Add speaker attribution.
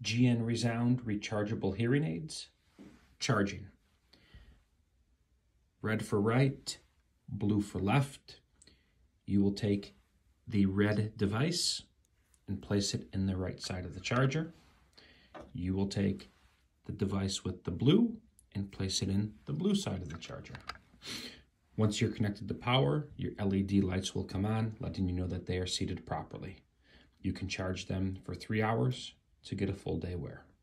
Speaker 1: GN ReSound Rechargeable hearing aids. Charging. Red for right, blue for left. You will take the red device and place it in the right side of the charger. You will take the device with the blue and place it in the blue side of the charger. Once you're connected to power, your LED lights will come on, letting you know that they are seated properly. You can charge them for 3 hours to get a full day wear.